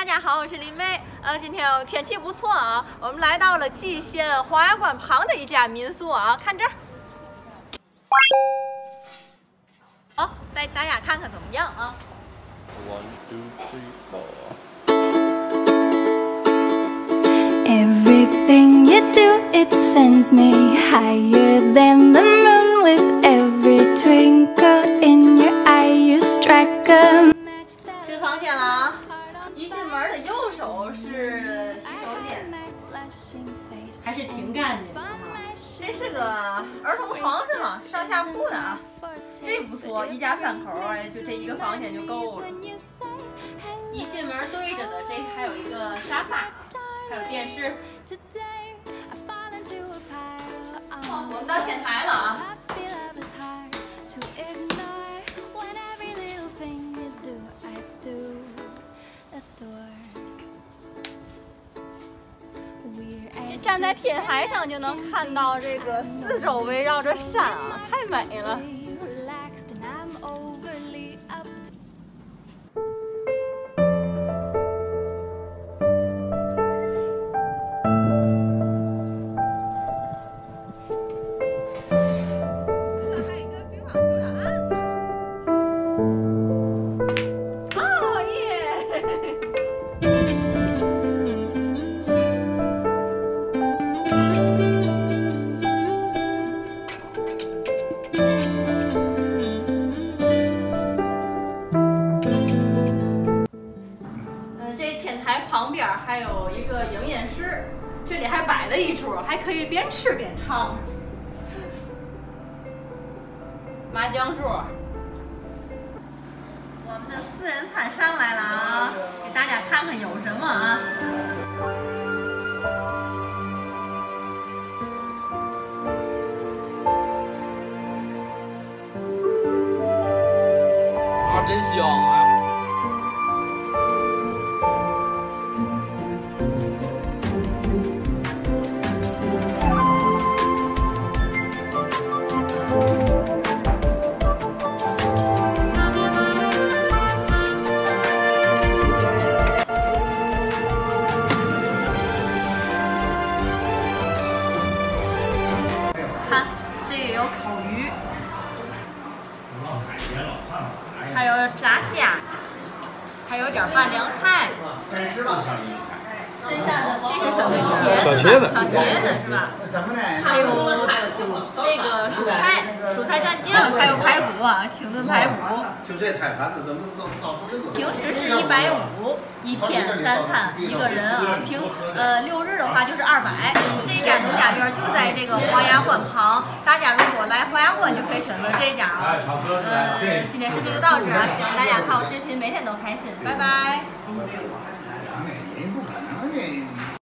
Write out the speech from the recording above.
大家好，我是林妹。今天天气不错啊，我们来到了蓟县黄崖关旁的一家民宿啊，看这儿。好，带大家看看怎么样啊 ？1, 2, 3, 4. Everything you do, it sends me higher than the moon. With every twinkle in your eye, you strike a match that 进房间了啊！一进门的右手是洗手间，还是挺干净的哈。这是个儿童床是吗？上下铺的啊，这不错，一家3口哎，就这一个房间就够了。一进门对着的，这还有一个沙发，还有电视。哦，我们到天台了啊！站在天台上就能看到这个四周围绕着山啊，太美了。还有一个乒乓球的案子。哦耶！这天台旁边还有一个影音室，这里还摆了一桌，还可以边吃边唱。麻将桌，我们的4人餐上来了啊，给大家看看有什么啊。 啊，真香啊！ 看，这个有烤鱼，还有炸虾，还有点拌凉菜。这是什么？ 小茄子。 小茄子是吧？还有这个蔬菜蘸酱，还有排骨啊，清炖排骨。 就这菜盘子怎么能到这个？ 平时是150，一天3餐一个人啊。6日的话就是200。这家农家院就在这个黄崖关旁，大家如果来黄崖关就可以选择这家啊。今天视频就到这儿啊，希望大家看我视频每天都开心，拜拜。 不可能的。